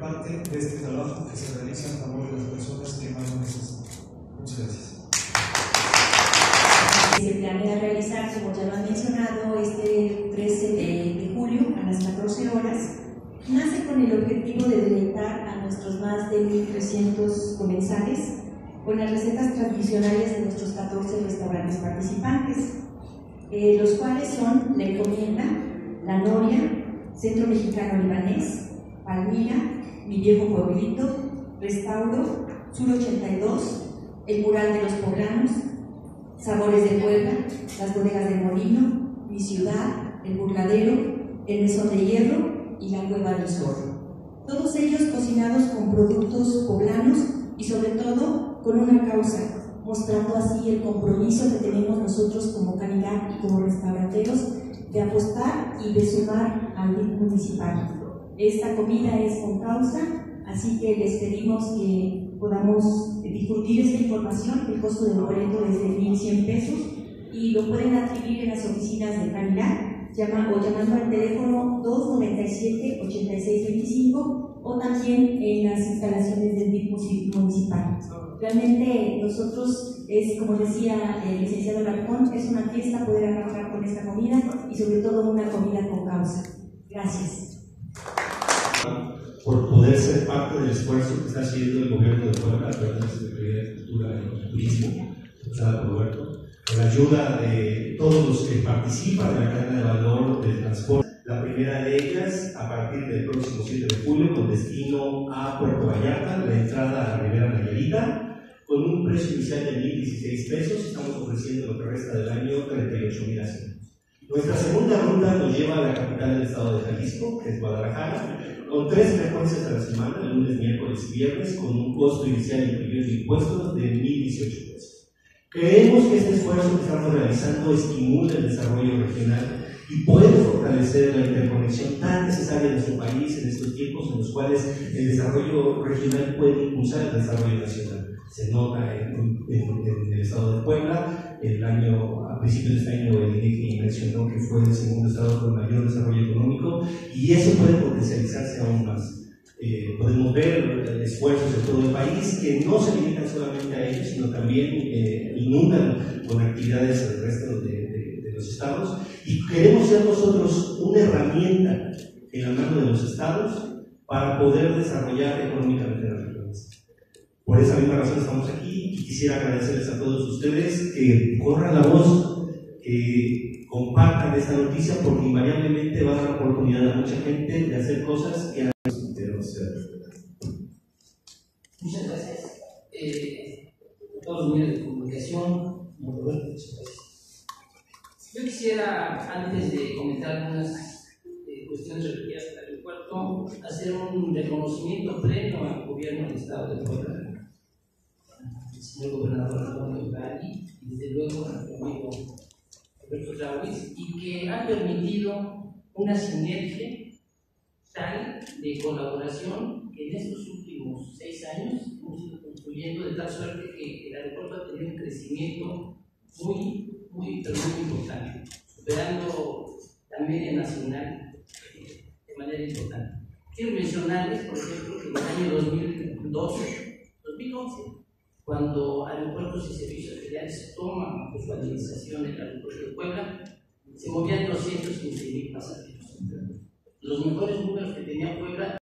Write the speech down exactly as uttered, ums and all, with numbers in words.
parte de este trabajo que se realiza a favor de las personas que más lo necesitan. Muchas gracias. Se planea realizar, como ya lo han mencionado, este trece de julio a las catorce horas. Nace con el objetivo de deleitar a nuestros más de mil trescientos comensales con las recetas tradicionales de nuestros catorce restaurantes participantes, eh, los cuales son La Encomienda, La Noria, Centro Mexicano Libanés, Palmira, Mi Viejo Pueblito, Restauro, Sur ochenta y dos, El Mural de los Poblanos, Sabores de Puebla, Las Bodegas de Molino, Mi Ciudad, El Burladero, El Mesón de Hierro y La Cueva del Zorro. Todos ellos cocinados con productos poblanos y sobre todo con una causa, mostrando así el compromiso que tenemos nosotros como calidad y como restauranteros de apostar y de sumar al D I F municipal. Esta comida es con causa, así que les pedimos que podamos difundir esta información. El costo del boleto es de mil cien pesos y lo pueden adquirir en las oficinas de calidad llama, o llamando al teléfono dos noventa y siete, ochenta y seis veinticinco o también en las instalaciones del D I F municipal. Realmente nosotros, es como decía el licenciado Larcón, es una fiesta poder arrancar con esta comida y sobre todo una comida con causa. Gracias. Por poder ser parte del esfuerzo que está haciendo el gobierno de Puebla, a través de la Secretaría de Cultura y Turismo, representada por Roberto, con la ayuda de todos los que participan en la cadena de valor del transporte. La primera de ellas, a partir del próximo siete de julio, con destino a Puerto Vallarta, la entrada a la Ribera Nayarita, con un precio inicial de mil dieciséis pesos, estamos ofreciendo lo que resta del año treinta y ocho mil asientos. Nuestra segunda ruta nos lleva a la capital del estado de Jalisco, que es Guadalajara, con tres frecuencias a la semana, lunes, miércoles y viernes, con un costo inicial incluyendo impuestos de mil dieciocho pesos. Creemos que este esfuerzo que estamos realizando estimula el desarrollo regional y puede fortalecer la interconexión tan necesaria de nuestro país en estos tiempos en los cuales el desarrollo regional puede impulsar el desarrollo nacional. Se nota en, en, en el estado de Puebla, el año, a principios de este año el INEGI mencionó que fue el segundo estado con mayor desarrollo económico y eso puede potencializarse aún más. Eh, podemos ver esfuerzos de todo el país que no se limitan solamente a ellos, sino también eh, inundan con actividades al resto de, de, de los estados y queremos ser nosotros una herramienta en la mano de los estados para poder desarrollar económicamente las regiones. Por esa misma razón estamos aquí y quisiera agradecerles a todos ustedes que corran la voz, que compartan esta noticia porque invariablemente va a dar oportunidad a mucha gente de hacer cosas que Muchas gracias. Eh, a todos los medios de comunicación, yo quisiera, antes de comentar algunas eh, cuestiones referidas al aeropuerto, hacer un reconocimiento pleno al gobierno del estado de Puebla, al señor gobernador Antonio Gali y desde luego a nuestro amigo Roberto Travis, y que ha permitido una sinergia tal de colaboración que en estos últimos seis años hemos ido construyendo de tal suerte que el aeropuerto ha tenido un crecimiento muy, muy, pero muy importante, superando también el nacional eh, de manera importante. Quiero mencionarles, por ejemplo, que en el año dos mil doce, dos mil once, cuando Aeropuertos y Servicios Federales toman bajo su administración el aeropuerto de Puebla, se movían doscientos quince mil pasajeros. Los mejores números que tenía Puebla